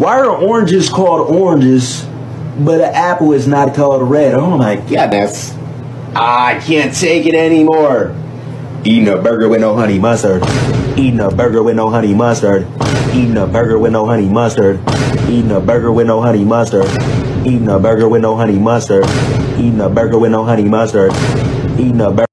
Why are oranges called oranges, but an apple is not called red? Oh my goodness. I can't take it anymore. Eating a burger with no honey mustard. Eating a burger with no honey mustard. Eating a burger with no honey mustard. Eating a burger with no honey mustard. Eating a burger with no honey mustard. Eating a burger with no honey mustard. Eating a burger.